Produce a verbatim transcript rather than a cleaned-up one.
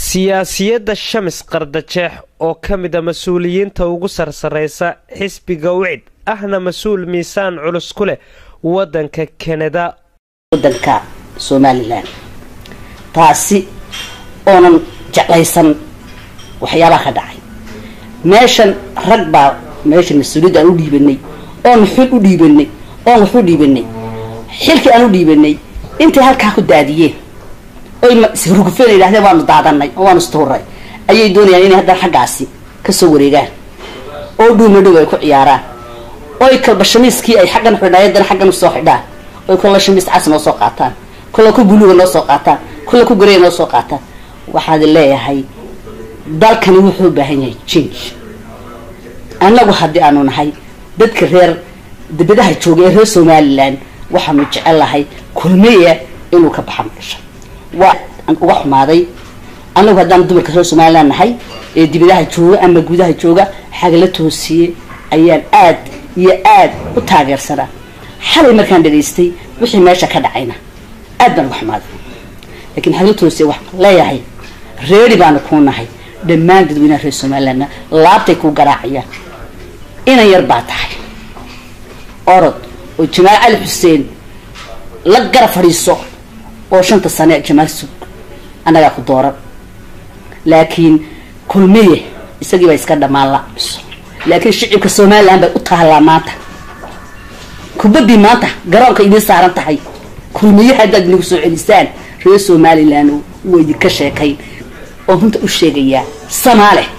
siyaasiyadda Shamis Qardajeex oo kamida mas'uuliyiinta ugu sarsareysa xisbiga wicid ahna mas'uul miisaan culus ku leh wadanka Canada wadanka Somaliland taasi oonan jeclaysan waxyaalaha ka dhacay meeshan rag baa meeshan mas'uuliyad u dhiibanay oo xil u dhiibanay oo wuxuu dhiibanay xilkii aan u dhiibanay intii halka ku daadiyeen oo ma sirugu feen ilaahay waanu daadanay oo waanu stooray ayay doonayaan inay hadda xagaasi ka soo wareegaan oo dhuumadhow ay ku ciyaaraan oo ay kalba shamiiskii ay xaqan xidhayeen xaqan soo xidhaan oo kala shamiis casna soo qaataan kala ku buluug noo soo qaataan kala ku gareey noo soo qaataan waxaad leeyahay dalkani wuxuu baahan yahay change anagu hadii aanu nahay dadka reer dibadaha jooga ee reer Somaliland waxaanu jecelahay kulmiye inuu ka baxan meesha waa uga xumaaday anagu hadaan dumarka reer Somaliland nahay ee dibadaha jooga ama gudaha jooga xagla toosiye ayaan aad iyo aad u taageersanaa xalay markaan dhageystay wixii meesha ka dhacayna aad baan uga xumaaday laakiin xagla toosiye wax leeyahay reeri baan ku nahay dhammaan dadweynaha reer Somaliland laabtay ku garaacayaan ina yar baa tahay orod oo Jamaal Ali Xuseen la garab fariiso oo shanta sano Jamaal Sug anaga ku dooran laakiin kulmiye isagii baa iska dhamaan la laakiin shicibka Somaliland bay u tahalaa maanta kubadii maanta garoonka idin saaran tahay kulmiye hadda idinku soo celisaan reer Somaliland way idinka sheekay oo runta u sheegaya Soomaaliya